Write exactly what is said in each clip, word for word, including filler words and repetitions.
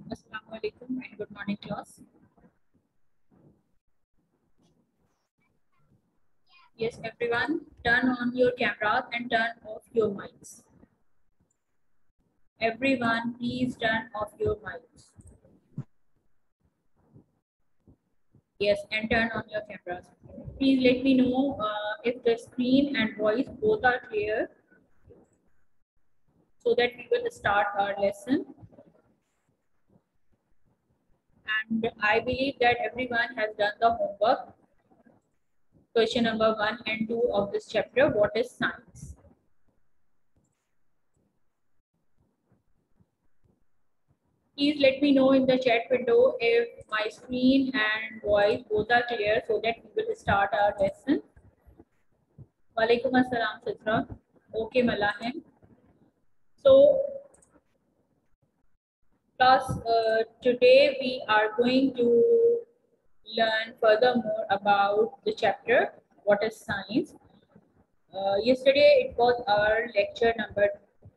Assalamu alaikum and good morning class. Yes, everyone, turn on your cameras and turn off your mics. Everyone, please turn off your mics. Yes, and turn on your cameras. Please let me know uh, if the screen and voice both are clear so that we will start our lesson. And I believe that everyone has done the homework. Question number one and two of this chapter, what is science? Please let me know in the chat window if my screen and voice both are clear so that we will start our lesson. Walaikum assalam, Sitra. Okay, Malahim. So, class, uh, today we are going to learn furthermore about the chapter, what is science. Uh, yesterday it was our lecture number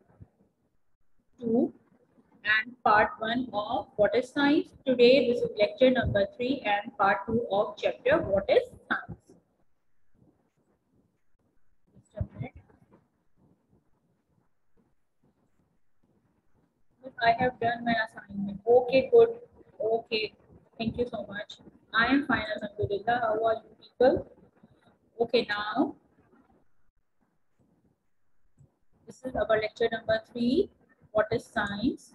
two and part one of what is science. Today this is lecture number three and part two of chapter what is science. Just a minute. But I have done my assignment. Okay, good. Okay, thank you so much. I am fine, Alhamdulillah. How are you people? Okay, now this is our lecture number three. What is science?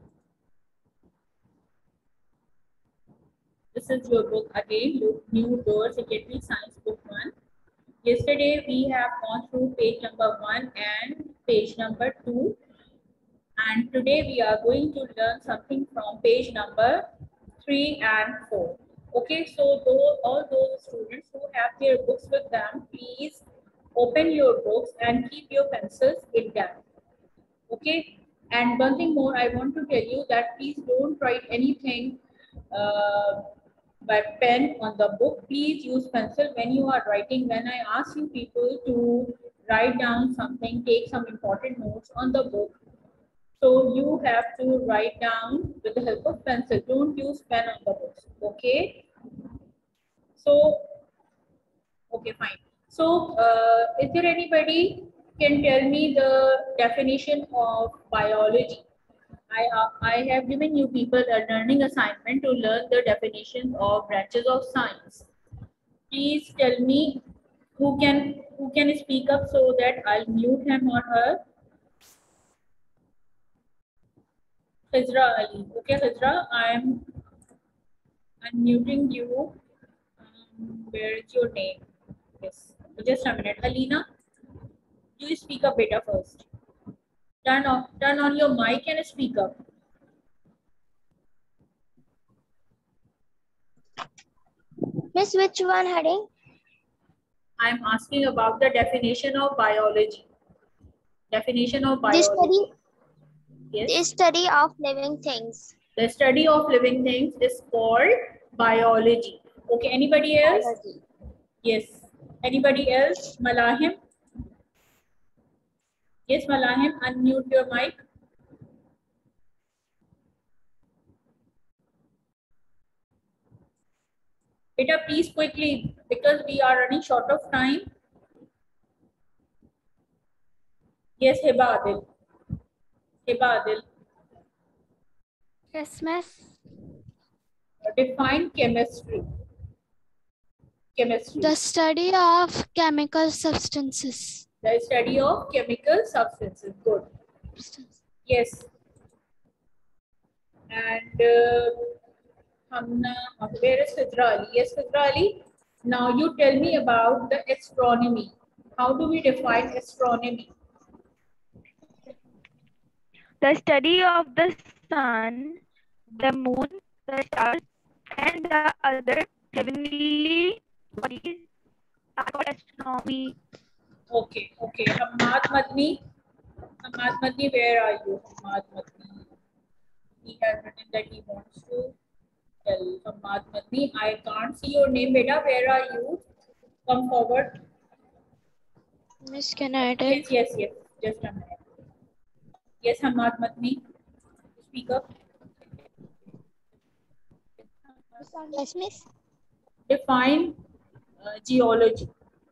This is your book again, Look New Door Secondary Science Book one. Yesterday we have gone through page number one and page number two. And today we are going to learn something from page number three and four. Okay, so those, all those students who have their books with them, please open your books and keep your pencils in them. Okay, and one thing more I want to tell you that please don't write anything uh, by pen on the book. Please use pencil when you are writing. When I ask you people to write down something, take some important notes on the book, so you have to write down with the help of pencil. Don't use pen on the books. Okay. So, okay, fine. So, uh, is there anybody can tell me the definition of biology? I, uh, I have given you people a learning assignment to learn the definitions of branches of science. Please tell me who can who can speak up so that I'll mute him or her. Khizra Ali. Okay, Khizra, I'm unmuting you. Um, where is your name? Yes. Just a minute. Alina, you speak up better first. Turn on, turn on your mic and speak up. Miss, which one heading? I'm asking about the definition of biology. Definition of The biology. study, Yes. the study of living things. The study of living things is called biology. Okay, anybody else? Biology. Yes. Anybody else? Malahim? Yes, Malahim, unmute your mic. Beta, please quickly, because we are running short of time. Yes, Heba Adil. Heba Adil. Yes, miss. Define chemistry. Chemistry. The study of chemical substances. The study of chemical substances. Good. Yes. And uh, Hamna, where is Khizra Ali? Yes, Khizra Ali. Now you tell me about the astronomy. How do we define astronomy? The study of the sun, the moon, the stars, and the other heavenly bodies are called astronomy. Okay, okay. Hamad Madni. Hamad Madni, where are you? Hamad Madni. He has written that he wants to tell Hamad Madni. I can't see your name, beta. Where are you? Come forward. Miss, can I take? Yes, yes, yes. Just a minute. Yes, Hamad Madni. Speak up. Yes, miss. Define uh, geology.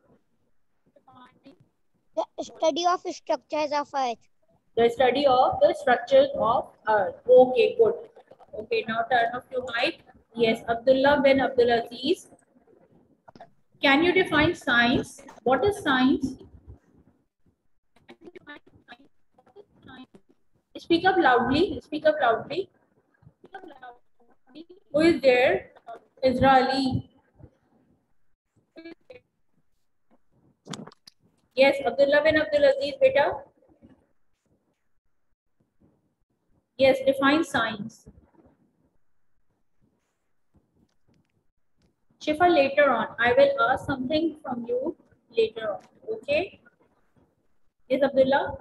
The study of structures of Earth. The study of the structures of Earth. Okay, good. Okay, now turn off your mic. Yes, Abdullah bin Abdulaziz. Can you define science? What is science? Speak up loudly. Speak up loudly. Who is there? Israeli. Yes, Abdullah bin Abdulaziz, beta. Yes, define science. Shifa, later on. I will ask something from you later on. Okay? Yes, Abdullah?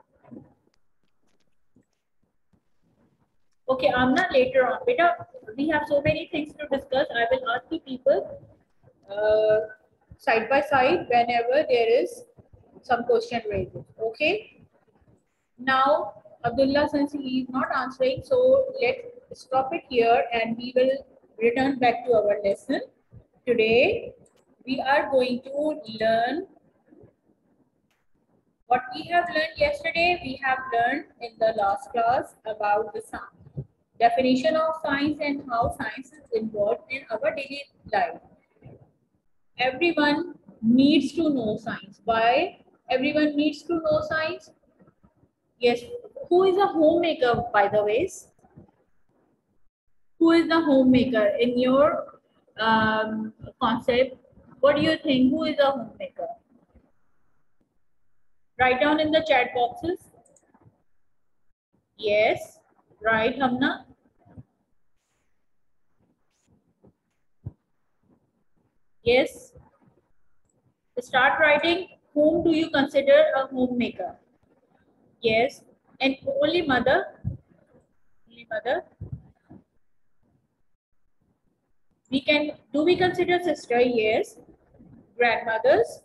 Okay, Amna, later on. Beta, we have so many things to discuss. I will ask you people uh, side by side whenever there is some question raised. Okay? Now, Abdullah, since he is not answering, so let's stop it here and we will return back to our lesson. Today, we are going to learn what we have learned yesterday. We have learned in the last class about the science, definition of science and how science is involved in our daily life. Everyone needs to know science. Why everyone needs to know science? Yes. Who is a homemaker, by the way? Who is the homemaker in your um, concept? What do you think? Who is a homemaker? Write down in the chat boxes. Yes. Right, Hamna? Yes. Start writing. Whom do you consider a homemaker? Yes. And only mother? Only mother? We can, do we consider sister? Yes. Grandmothers?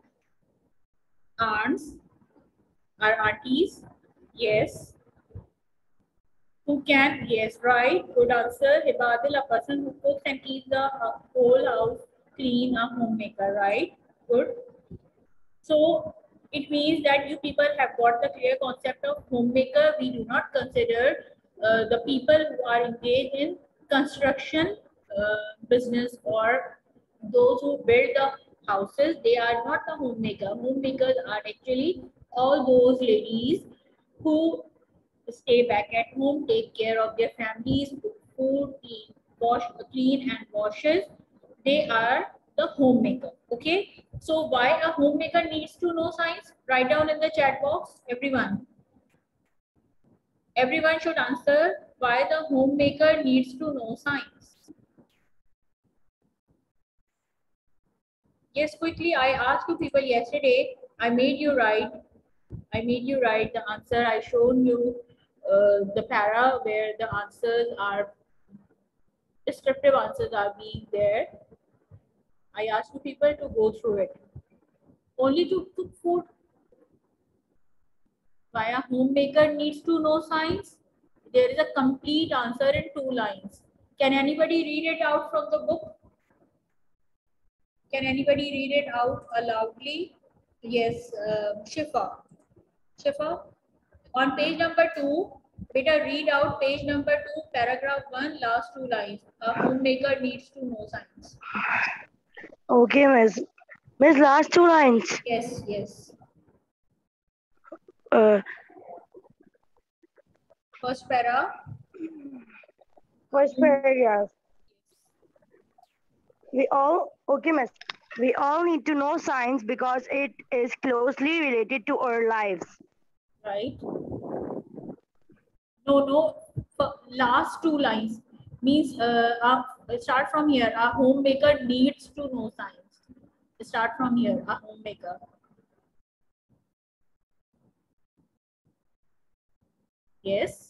Aunts? Our aunties? Yes. Who can? Yes, right. Good answer. Hibadil, a person who cooks and keeps the uh, whole house clean, a homemaker, right? Good. So it means that you people have got the clear concept of homemaker. We do not consider uh, the people who are engaged in construction uh, business or those who build the houses. They are not the homemaker. Homemakers are actually all those ladies who stay back at home, take care of their families, cook food, clean, wash, clean and washes. They are the homemaker. Okay. So why a homemaker needs to know science? Write down in the chat box, everyone. Everyone should answer why the homemaker needs to know science. Yes, quickly. I asked you people yesterday. I made you write. I made you write the answer. I shown you uh, the para where the answers are, descriptive answers are being there. I asked you people to go through it. Only to cook food. Why a homemaker needs to know science? There is a complete answer in two lines. Can anybody read it out from the book? Can anybody read it out loudly? Yes, uh, Shifa. Shifa, on page number two, better read out page number two, paragraph one, last two lines. A homemaker needs to know science. Okay, miss. Miss, last two lines. Yes, yes. Uh, First para. first paragraph. We all, okay, miss. We all need to know science because it is closely related to our lives. Right. No, no. For last two lines means uh, uh, start from here. A homemaker needs to know science. Start from here. A homemaker. Yes.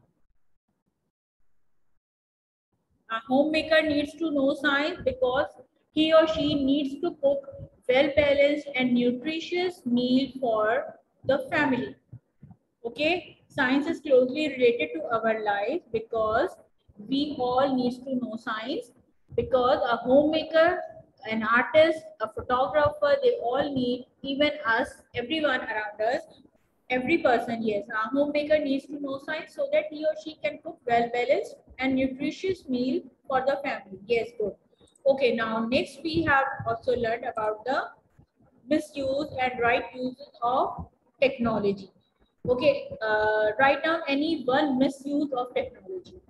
A homemaker needs to know science because he or she needs to cook well-balanced and nutritious meal for the family. Okay, science is closely related to our life because we all need to know science because a homemaker, an artist, a photographer, they all need, even us, everyone around us, every person, yes, a homemaker needs to know science so that he or she can cook well-balanced and nutritious meal for the family. Yes, good. Okay, now next we have also learned about the misuse and right uses of technology. Okay, uh, write down any one misuse of technology.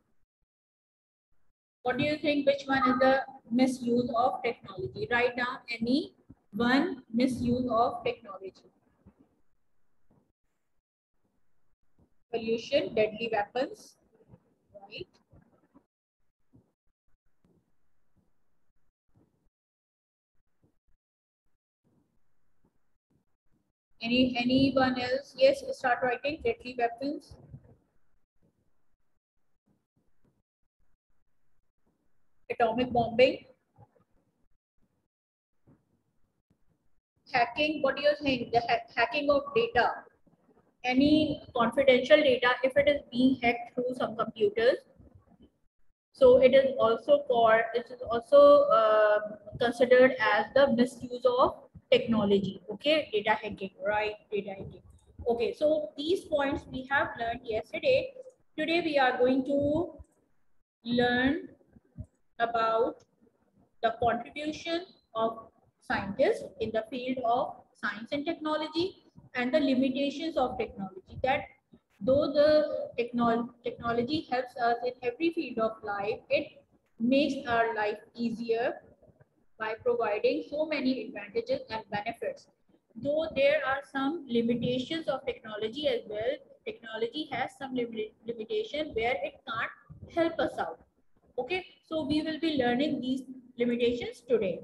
What do you think? Which one is the misuse of technology? Write down any one misuse of technology. Pollution, deadly weapons, right? Any anyone else? Yes, start writing. Deadly weapons. Atomic bombing. Hacking. What do you think? The ha hacking of data. Any confidential data, if it is being hacked through some computers, so it is also called, it is also uh, considered as the misuse of technology. Okay, data hacking, right? Data hacking. Okay, so these points we have learned yesterday. Today we are going to learn about the contribution of scientists in the field of science and technology and the limitations of technology. That though the technol technology helps us in every field of life, it makes our life easier by providing so many advantages and benefits. Though there are some limitations of technology as well, technology has some limit limitation where it can't help us out. Okay, so we will be learning these limitations today.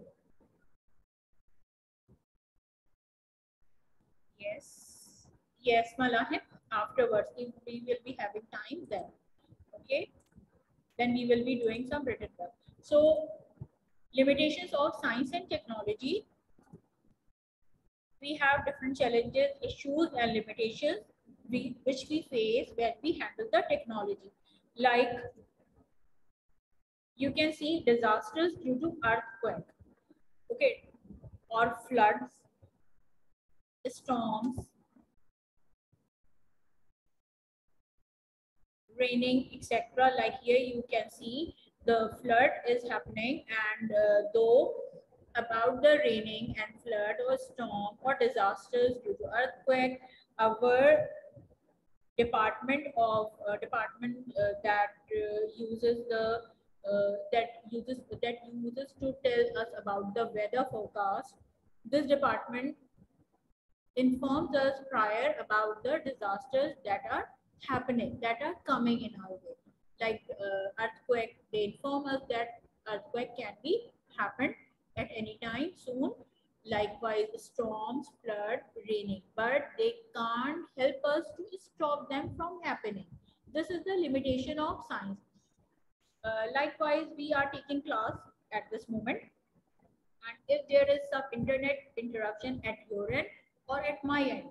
Yes, yes, Malahim. Afterwards, if we will be having time then. Okay, then we will be doing some written work. So, limitations of science and technology. We have different challenges, issues, and limitations we, which we face when we handle the technology. Like you can see disasters due to earthquake, okay, or floods, storms, raining, et cetera. Like here you can see the flood is happening, and uh, though about the raining and flood or storm or disasters due to earthquake, our department of uh, department uh, that uh, uses the uh, that uses that uses to tell us about the weather forecast. This department informs us prior about the disasters that are happening, that are coming in our way. Like uh, earthquake, they inform us that earthquake can be happen at any time soon. Likewise, storms, flood, raining, but they can't help us to stop them from happening. This is the limitation of science. Uh, likewise, we are taking class at this moment, and if there is some internet interruption at your end or at my end,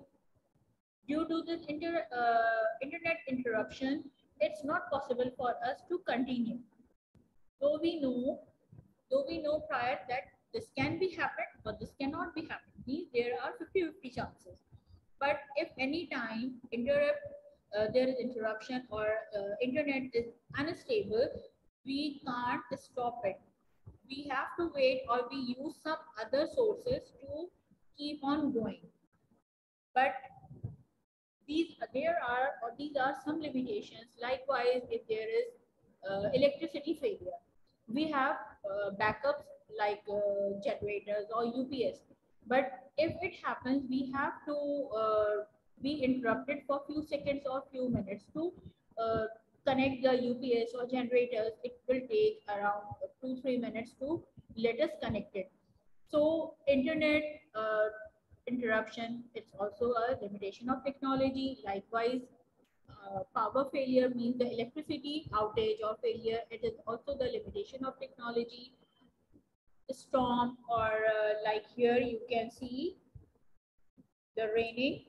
due to this inter, uh, internet interruption, it's not possible for us to continue. Though we know, though we know prior that this can be happened or this cannot be happened. Means there are fifty fifty chances. But if any time interrupt, uh, there is interruption or uh, internet is unstable, we can't stop it. We have to wait or we use some other sources to keep on going. But these there are or these are some limitations. Likewise, if there is uh, electricity failure, we have uh, backups like uh, generators or U P S. But if it happens, we have to uh, be interrupted for few seconds or few minutes to uh, connect the U P S or generators. It will take around two three minutes to let us connect it. So internet uh, interruption, it's also a limitation of technology. Likewise, uh, power failure means the electricity outage or failure. It is also the limitation of technology. Storm or uh, like here you can see the raining,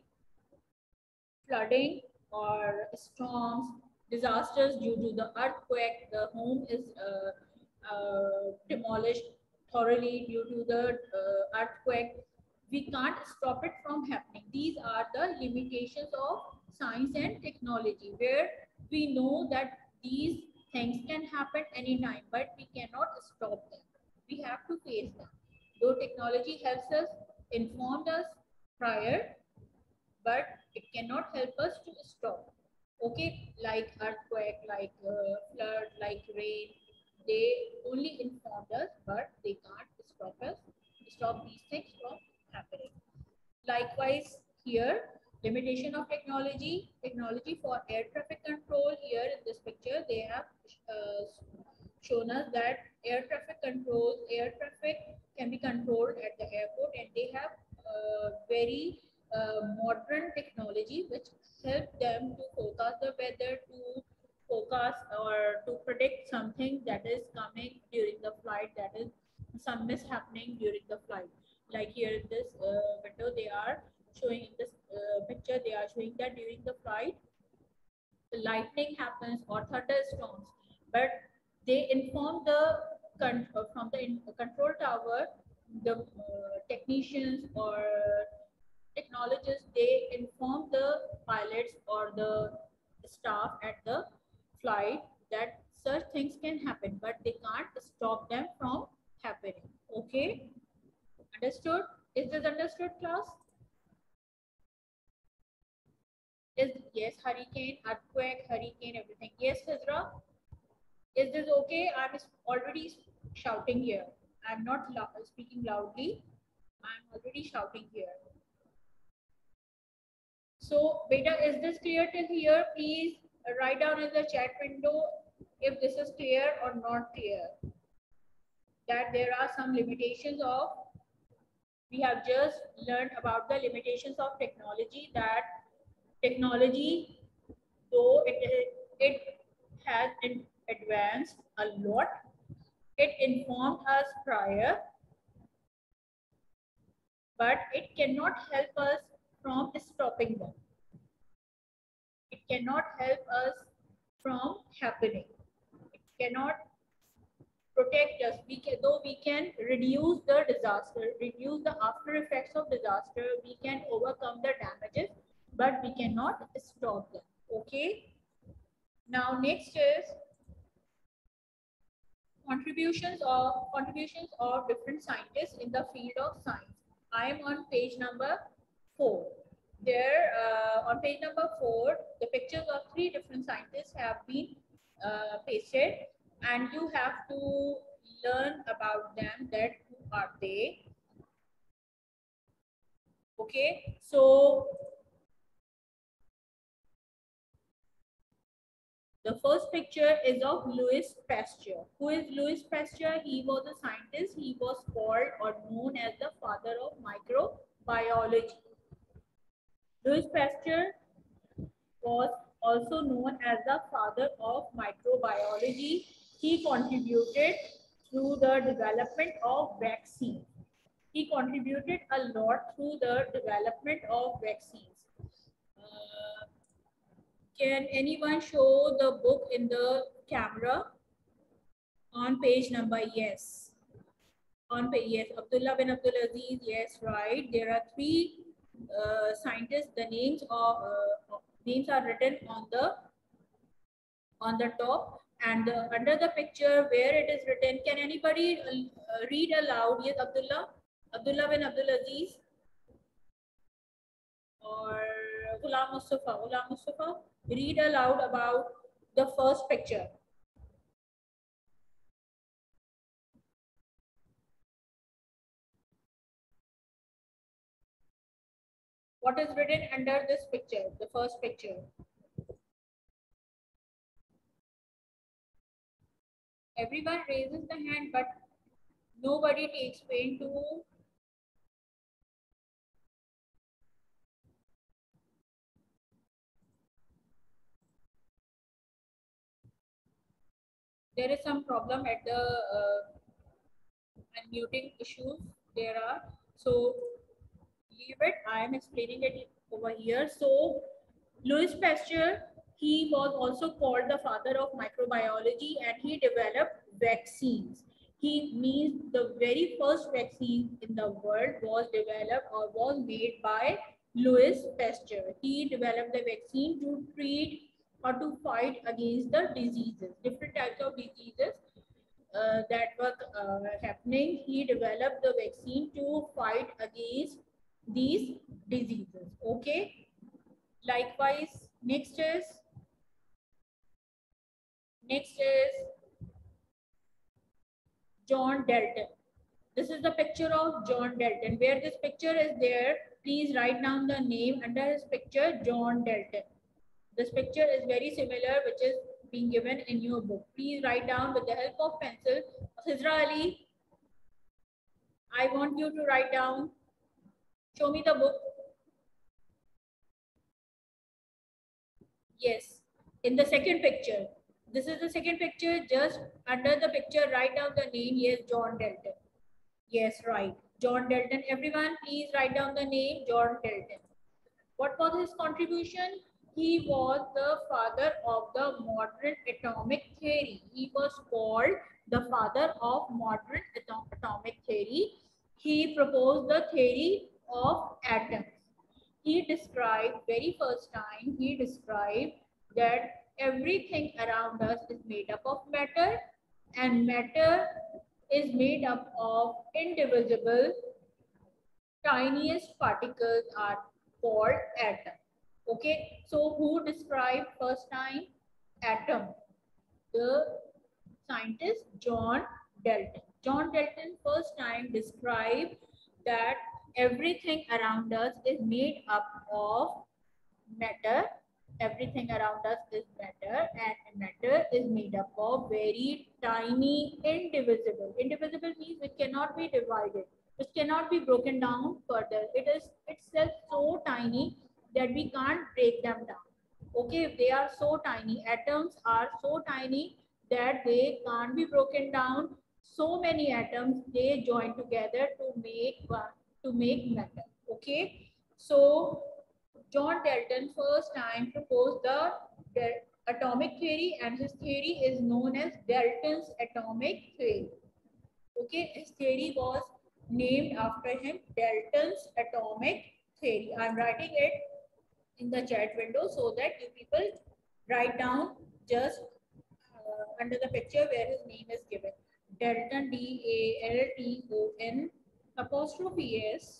flooding or storms, disasters due to the earthquake. The home is uh, uh, demolished thoroughly due to the uh, earthquake. We can't stop it from happening. These are the limitations of science and technology, where we know that these things can happen anytime, but we cannot stop them. We have to face them. Though technology helps us, informed us prior, but it cannot help us to stop. Okay, like earthquake, like uh, flood, like rain, they only informed us, but they can't stop us, stop these things from happening. Likewise, here, limitation of technology, technology for air traffic control. Here in this picture, they have uh, shown us that air traffic controls, air traffic can be controlled at the airport, and they have uh, very uh, modern technology which help them to forecast the weather, to forecast or to predict something that is coming during the flight, that is some mishappening during the flight. Like here in this uh, window, they are showing in this uh, picture, they are showing that during the flight, the lightning happens or thunderstorms, but they inform the con- uh, from the in- control tower, the uh, technicians or technologists, they inform the pilots or the staff at the flight that such things can happen, but they can't stop them from happening. Okay, understood? Is this understood, class? Is yes, hurricane, earthquake, hurricane, everything. Yes, Hizra. Is this okay? I'm already shouting here. I'm not lou- speaking loudly. I'm already shouting here. So, beta, is this clear till here? Please write down in the chat window if this is clear or not clear. That there are some limitations of, we have just learned about the limitations of technology, that technology, though it, it has advanced a lot, it informed us prior, but it cannot help us from stopping them. It cannot help us from happening. It cannot protect us. We can, though we can reduce the disaster, reduce the after effects of disaster, we can overcome the damages, but we cannot stop them. Okay. Now next is contributions of contributions of different scientists in the field of science. I am on page number four. There, uh, on page number four, the pictures of three different scientists have been uh, pasted, and you have to learn about them, that who are they. Okay, so the first picture is of Louis Pasteur. Who is Louis Pasteur? He was a scientist. He was called or known as the father of microbiology. Louis Pasteur was also known as the father of microbiology. He contributed through the development of vaccines. He contributed a lot through the development of vaccines. Uh, can anyone show the book in the camera? On page number, yes. On page, yes. Abdullah bin Abdul Aziz, yes, right. There are three uh, scientists. The names of uh, names are written on the on the top, and uh, under the picture where it is written, can anybody uh, read aloud? Yes, Abdullah, Abdullah bin Abdul Aziz, or Ghulam Mustafa. Ghulam Mustafa, read aloud about the first picture. What is written under this picture, the first picture? Everyone raises the hand, but nobody takes pain to there is some problem at the uh, unmuting issues there are. So leave it. I am explaining it over here. So Louis Pasteur, He was also called the father of microbiology, and he developed vaccines. He means the very first vaccine in the world was developed or was made by Louis Pasteur. He developed the vaccine to treat or to fight against the diseases, different types of diseases uh, that were uh, happening. He developed the vaccine to fight against these diseases. Okay. Likewise, next is next is John Dalton. This is the picture of John Dalton. Where this picture is there, please write down the name under his picture, John Dalton. This picture is very similar, which is being given in your book. Please write down with the help of pencil. Hizra Ali, I want you to write down. Show me the book. Yes, in the second picture. This is the second picture. Just under the picture, write down the name. Yes, John Dalton. Yes, right. John Dalton. Everyone, please write down the name, John Dalton. What was his contribution? He was the father of the modern atomic theory. He was called the father of modern atom atomic theory. He proposed the theory of atoms. He described, very first time, he described that everything around us is made up of matter, and matter is made up of indivisible, tiniest particles are called atoms. Okay, so who described first time atom? The scientist John Dalton. John Dalton first time described that everything around us is made up of matter. Everything around us is matter, and matter is made up of very tiny, indivisible. Indivisible means it cannot be divided. It cannot be broken down further. It is itself so tiny that we can't break them down. Okay, they are so tiny. Atoms are so tiny that they can't be broken down. So many atoms, they join together to make one, to make matter. Okay, so John Dalton first time proposed the, the atomic theory, and his theory is known as Dalton's atomic theory. Okay, his theory was named after him, Dalton's atomic theory. I'm writing it in the chat window so that you people write down just uh, under the picture where his name is given. Dalton, D A L T O N apostrophe S.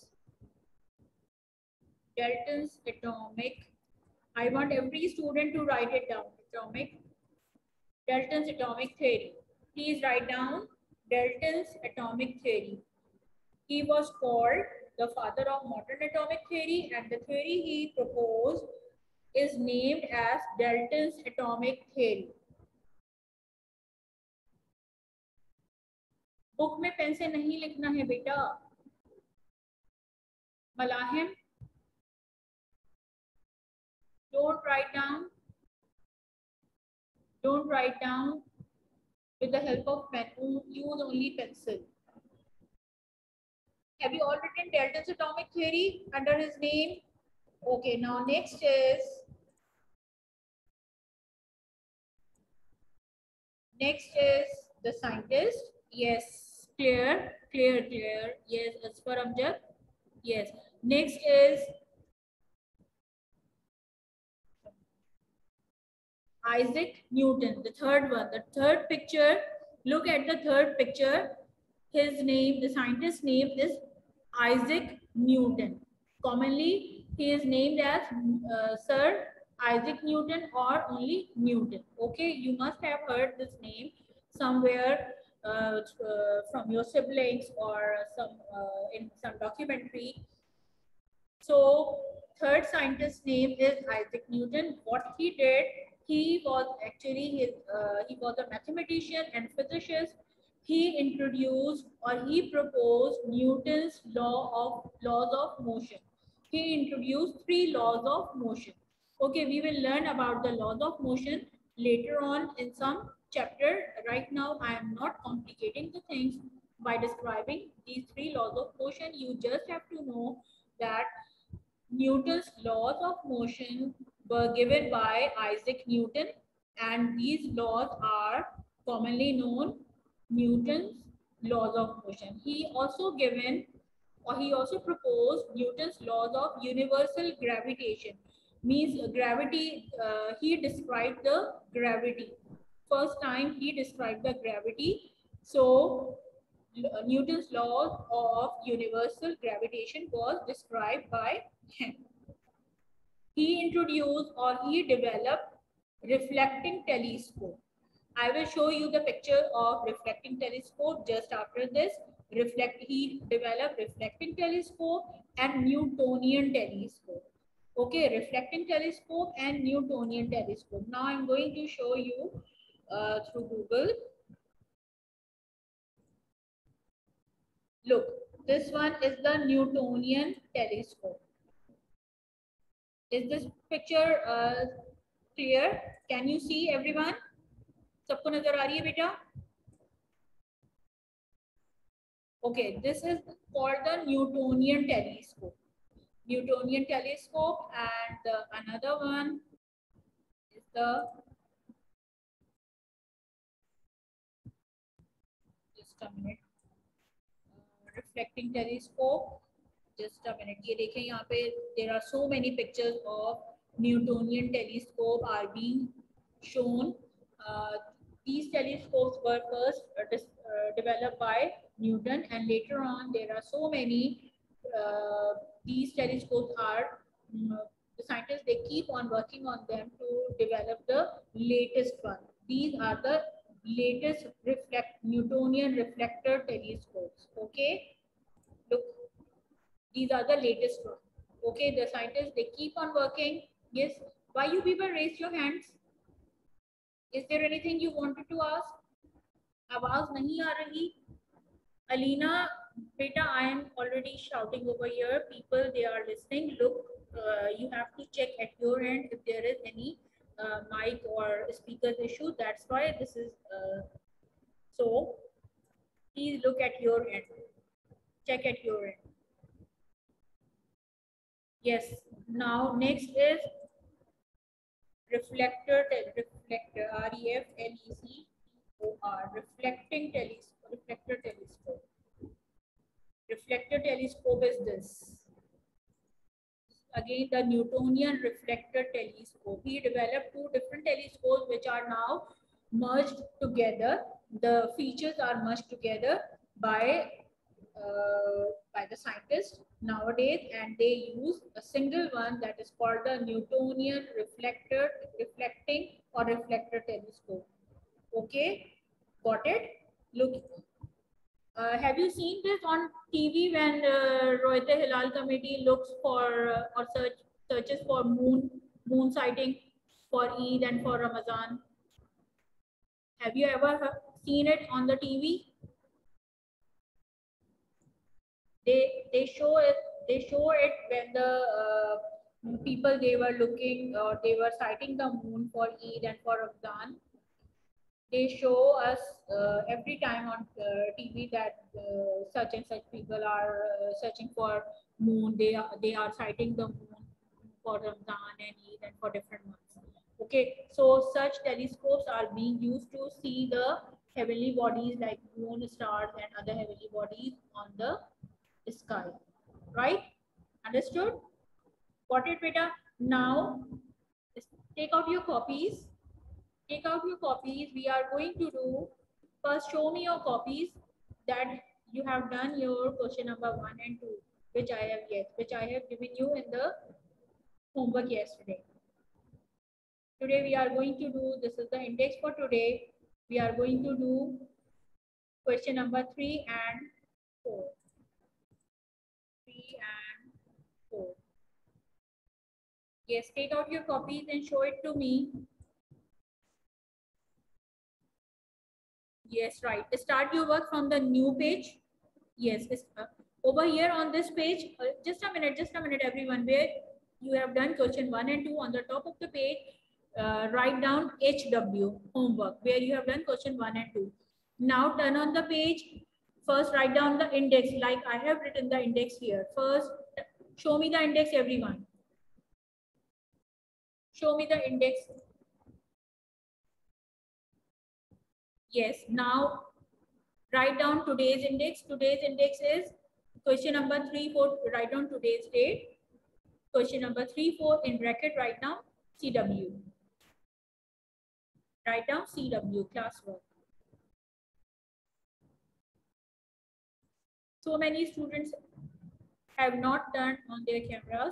Dalton's atomic. I want every student to write it down. Atomic. Dalton's atomic theory. Please write down Dalton's atomic theory. He was called the father of modern atomic theory, and the theory he proposed is named as Dalton's atomic theory. Book में pen से नहीं लिखना है बेटा. मलाहिम, don't write down. Don't write down with the help of pen. Use only pencil. Have you all written Dalton's atomic theory under his name? Okay, now next is next is the scientist. Yes, clear, clear, clear. Yes, Asfar Amjad. Yes. Next is Isaac Newton, the third one. The third picture. Look at the third picture. His name, the scientist's name is Isaac Newton. Commonly, he is named as uh, Sir Isaac Newton or only Newton. Okay, you must have heard this name somewhere uh, uh, from your siblings or some uh, in some documentary. So, third scientist's name is Isaac Newton. What he did, he was actually his, uh, he was a mathematician and physicist. He introduced or he proposed Newton's law of laws of motion. He introduced three laws of motion. Okay, we will learn about the laws of motion later on in some chapter. Right now, I am not complicating the things by describing these three laws of motion. You just have to know that Newton's laws of motion were given by Isaac Newton, and these laws are commonly known Newton's laws of motion. He also given or he also proposed Newton's laws of universal gravitation. Means gravity, uh, he described the gravity. First time he described the gravity. So Newton's law of universal gravitation was described by him. He introduced or he developed reflecting telescope. I will show you the picture of reflecting telescope just after this. Reflect, he developed reflecting telescope and Newtonian telescope. Okay, reflecting telescope and Newtonian telescope. Now I'm going to show you uh, through Google. Look, this one is the Newtonian telescope. Is this picture uh, clear? Can you see everyone? सबको नजर आ रही है बेटा? Okay, this is called the Newtonian telescope. Newtonian telescope, and the another one is the just a minute uh, reflecting telescope. Just a minute. ये देखें यहाँ पे there are so many pictures of Newtonian telescope are being shown. Uh, these telescopes were first uh, uh, developed by Newton, and later on there are so many. Uh, these telescopes are um, the scientists, they keep on working on them to develop the latest one. These are the latest reflect Newtonian reflector telescopes. Okay, look. These are the latest ones. Okay, the scientists, they keep on working. Yes. Why you people raise your hands? Is there anything you wanted to ask? आवाज नहीं आ रही? Alina, beta, I am already shouting over here. People, they are listening. Look, uh, you have to check at your end if there is any uh, mic or speakers issue. That's why this is uh, so. Please look at your end. Check at your end. Yes. Now next is reflector, reflector, R E F L E C O R, reflecting telescope, reflector telescope. Reflector telescope is this. Again, the Newtonian reflector telescope. He developed two different telescopes which are now merged together. The features are merged together by uh, by the scientists nowadays, and they use a single one that is called the Newtonian reflector, reflecting or reflector telescope. Okay, got it? Look. Uh, have you seen this on T V when uh, Rohit Hilal committee looks for uh, or search searches for moon moon sighting for Eid and for Ramadan? Have you ever seen it on the T V? They they show it they show it when the uh, people, they were looking or they were sighting the moon for Eid and for Ramadan. They show us uh, every time on uh, T V that uh, such and such people are uh, searching for moon. They are they are sighting the moon for Ramadan and Eid and for different months. Okay, so such telescopes are being used to see the heavenly bodies like moon, stars, and other heavenly bodies on the sky. Right? Understood? Got it, beta? Now take out your copies. Take out your copies. We are going to do, first show me your copies that you have done your question number one and two, which I have yes, which I have given you in the homework yesterday. Today we are going to do, this is the index for today. We are going to do question number three and four. Three and four. Yes, take out your copies and show it to me. Yes, right. Start your work from the new page. Yes, uh, over here on this page, uh, just a minute, just a minute, everyone, where you have done question one and two on the top of the page, uh, write down H W, homework, where you have done question one and two. Now turn on the page. First, write down the index, like I have written the index here. First, show me the index, everyone. Show me the index. Yes, now write down today's index. Today's index is question number three, four. Write down today's date. Question number three, four in bracket. Write down C W. Write down C W, classwork. So many students have not turned on their cameras.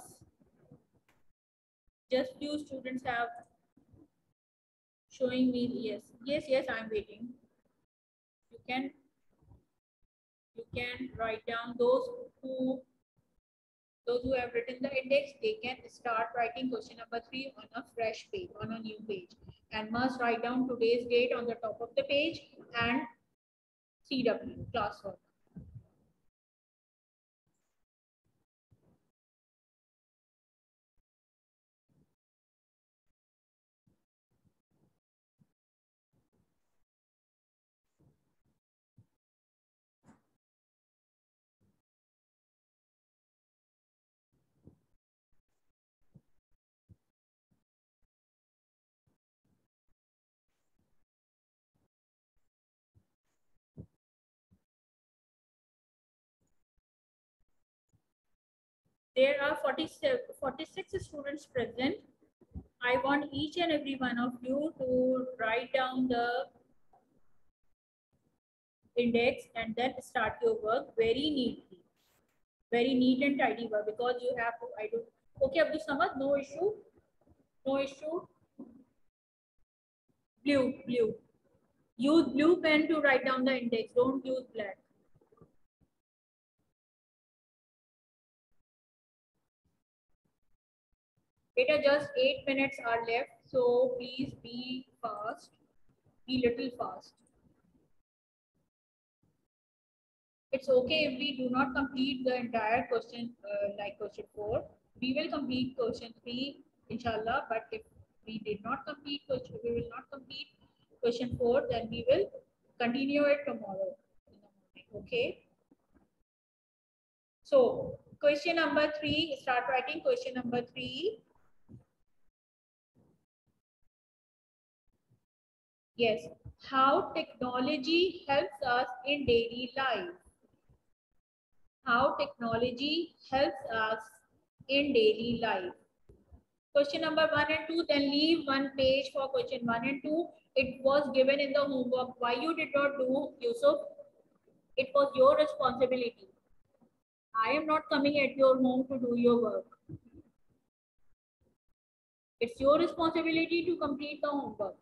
Just few students have showing me yes, yes, yes. I'm waiting. You can, you can write down those who, those who have written the index. They can start writing question number three on a fresh page, on a new page, and must write down today's date on the top of the page and C W, classwork. There are forty-seven, forty-six students present. I want each and every one of you to write down the index and then start your work very neatly. Very neat and tidy work, because you have to, I do. Okay, Abdul Samad, no issue. No issue. Blue, blue. Use blue pen to write down the index. Don't use black. It is just eight minutes are left, so please be fast. Be little fast. It's okay if we do not complete the entire question uh, like question four. We will complete question three, inshallah. But if we did not complete question, we will not complete question four, then we will continue it tomorrow in the morning. Okay. So question number three, start writing question number three. Yes, how technology helps us in daily life. How technology helps us in daily life. Question number one and two, then leave one page for question one and two. It was given in the homework. Why you did not do, Yusuf? It was your responsibility. I am not coming at your home to do your work. It's your responsibility to complete the homework.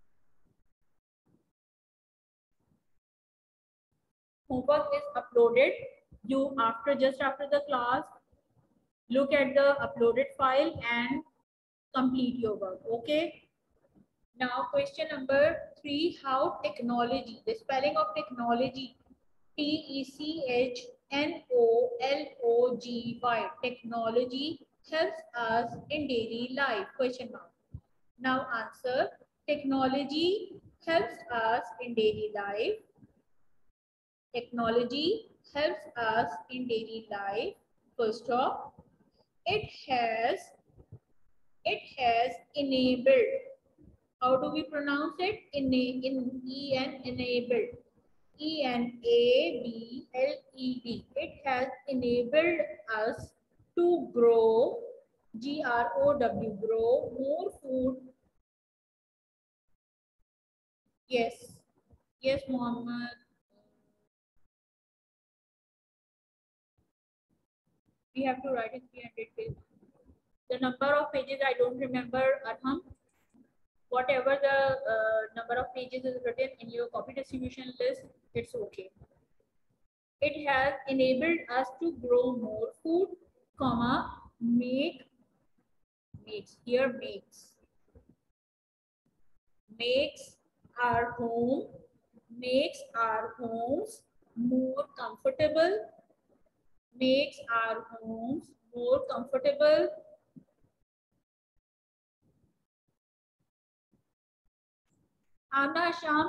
Homework is uploaded. You, after just after the class, look at the uploaded file and complete your work. Okay. Now question number three, how technology, the spelling of technology, T E C H N O L O G Y, technology helps us in daily life, question mark. Now answer, technology helps us in daily life. Technology helps us in daily life. First off, it has, it has enabled. How do we pronounce it? In, in E N, enabled. E N A B L E D. It has enabled us to grow, G R O W, grow more food. Yes. Yes, Mohammed. We have to write in three hundred pages. The number of pages I don't remember, Arham. Whatever the uh, number of pages is written in your copy distribution list, it's okay. It has enabled us to grow more food, comma, make, makes, here makes, makes our home, makes our homes more comfortable, makes our homes more comfortable. Amna Sham.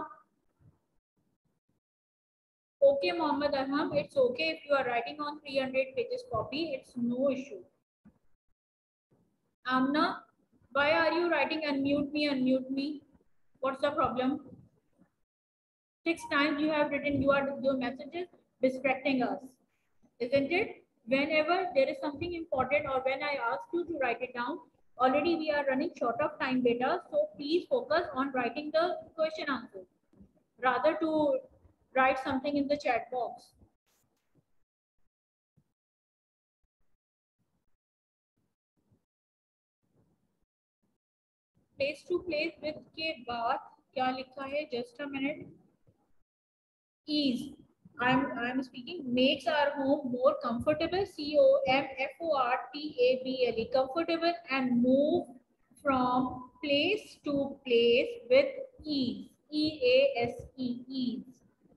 Okay, Mohammed Aham, it's okay if you are writing on three hundred pages copy, it's no issue. Amna, Why are you writing unmute me, unmute me? What's the problem? Six times you have written you are your messages distracting us, isn't it? Whenever there is something important or when I ask you to write it down, already we are running short of time, beta. So please focus on writing the question answer rather to write something in the chat box. Place to place with के बाद क्या लिखा है? Just a minute. Ease. I'm I'm speaking. Makes our home more comfortable. C O M F O R T A B L E. Comfortable and move from place to place with ease. E A S E. Ease.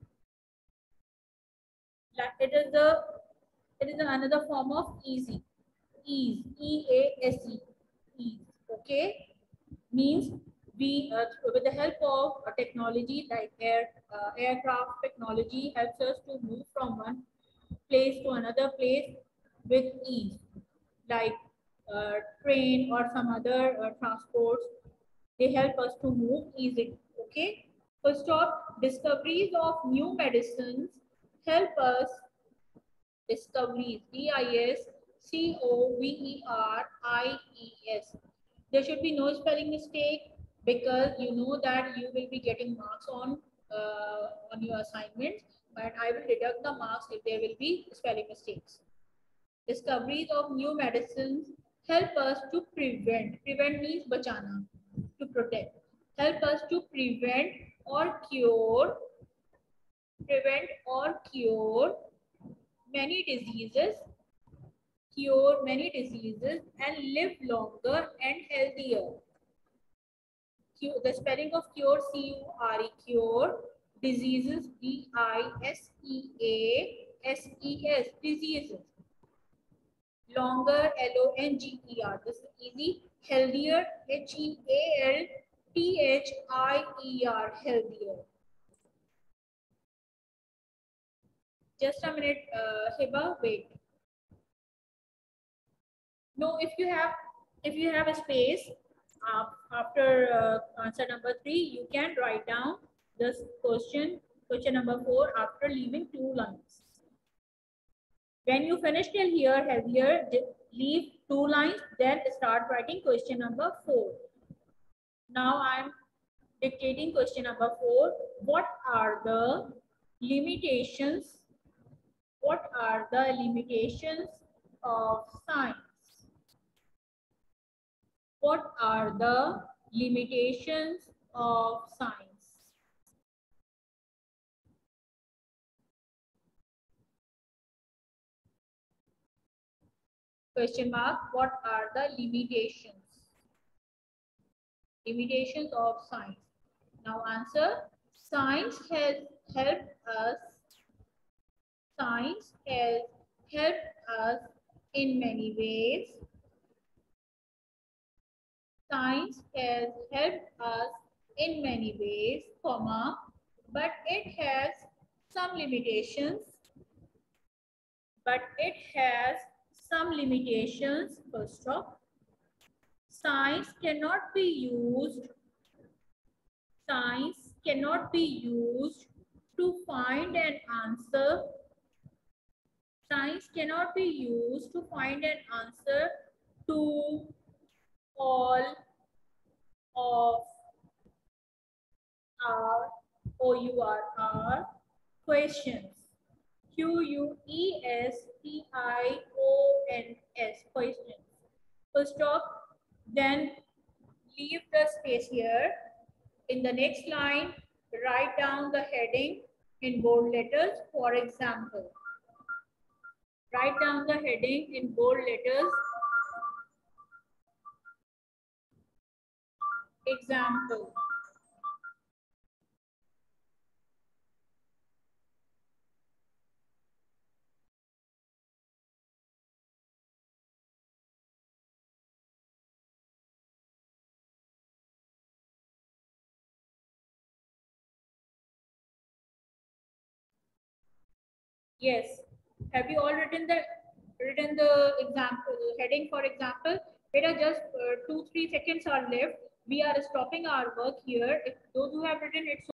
Like it is the it is another form of easy. Ease. E A S E. Ease. Okay. Means we uh, with the help of a technology like air uh, aircraft technology helps us to move from one place to another place with ease, like uh, train or some other uh, transports. They help us to move easily. Okay. First off, discoveries of new medicines help us. Discoveries, D I S C O V E R I E S. There should be no spelling mistake because you know that you will be getting marks on uh, on your assignments, but I will deduct the marks if there will be spelling mistakes. Discoveries of new medicines help us to prevent. Prevent means bachana, to protect. Help us to prevent or cure. Prevent or cure many diseases. Cure many diseases and live longer and healthier. Cure, the spelling of cure, C U R E, cure. Diseases, D I S E A S E S, diseases. Longer, L O N G E R, this is easy. Healthier, H E A L T H I E R, healthier. Just a minute, uh, Hiba, wait. No, if you have, if you have a space, uh, after uh, answer number three, you can write down this question, question number four, after leaving two lines. When you finish till here, healthier, leave two lines, then start writing question number four. Now I'm dictating question number four. What are the limitations? What are the limitations of science? What are the limitations of science? Question mark, what are the limitations? Limitations of science. Now answer, science has helped us, science has helped us in many ways. Science has helped us in many ways, comma, but it has some limitations. But it has some limitations. First off, science cannot be used. Science cannot be used to find an answer. Science cannot be used to find an answer to all of our O U R R questions. Q U E S T I O N S, questions. First off, then leave the space here. In the next line, write down the heading in bold letters. For example, write down the heading in bold letters. Example. Yes. Have you all written the written the example heading? For example, Beta, just uh, two, three seconds are left. We are stopping our work here. If those who have written, it's